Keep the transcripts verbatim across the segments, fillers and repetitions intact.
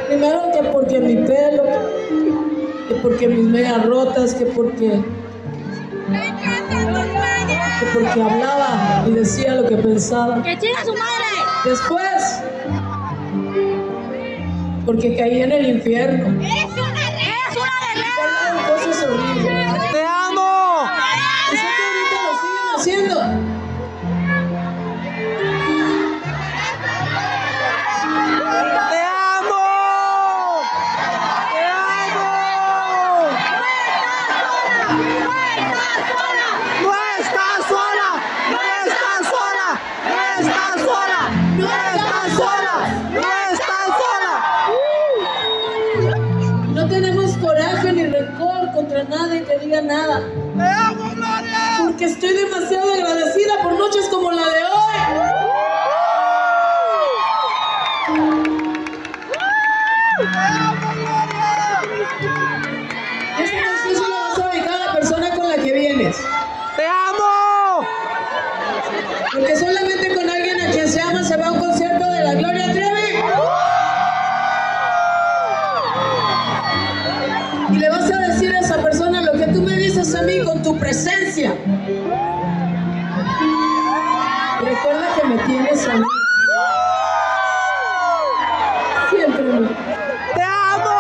Primero que porque mi pelo, que porque mis medias rotas, que porque... que porque hablaba y decía lo que pensaba. ¡Que chinga su madre! Después, porque caí en el infierno. ¡Eres una ¡Eres una Pasaron cosas horribles. ¡Te amo! Y sé que ahorita lo siguen haciendo. ¡Te amo! ¡Te amo! ¡No estás sola! ¡No estás sola! ¡No estás sola! ¡No estás sola! ¡No estás sola! No tenemos coraje ni rencor contra nadie que diga nada. ¡Te amo, Gloria! Porque estoy demasiado agradecida por noches como la de hoy. Esta canción se la vas a dedicar a la persona con la que vienes. ¡Te amo! Porque solamente con alguien a quien se ama se va a un concierto de la Gloria Trevi. Y le vas a decir a esa persona lo que tú me dices a mí con tu presencia. Recuerda que me tienes a mí. Siempre me. ¡Te amo!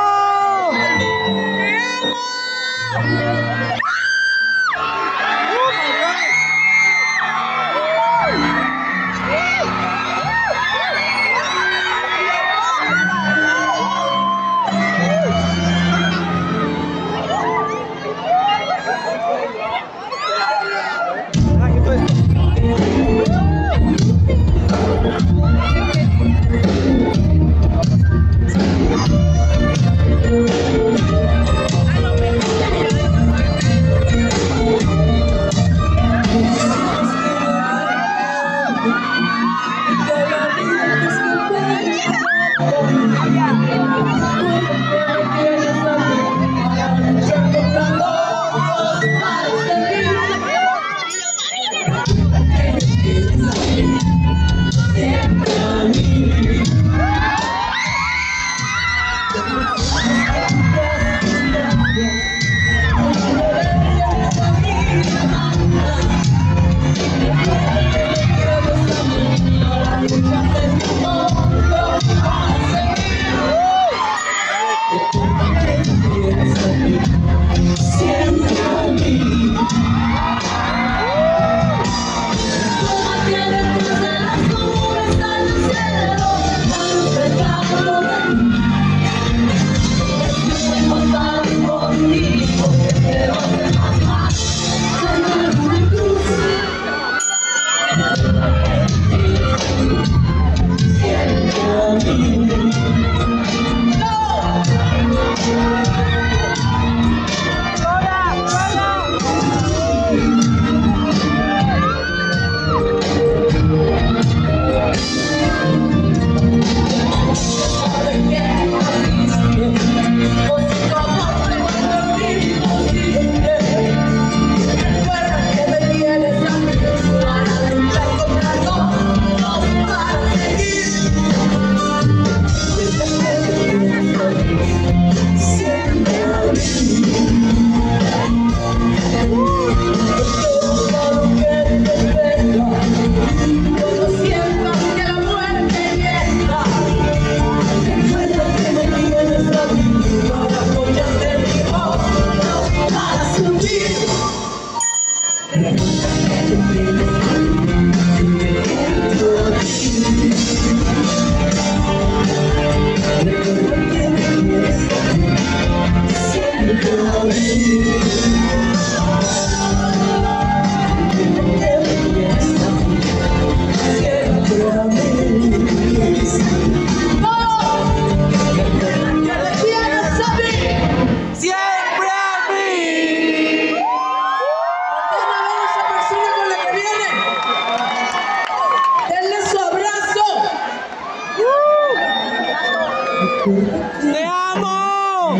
¡Te amo!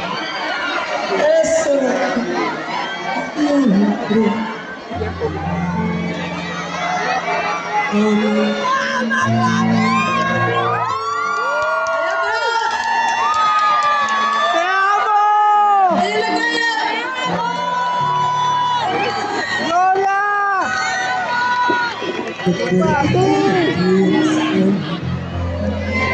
Eso. ¡Ahí en la calle! ¡Gloria! ¡Para ti!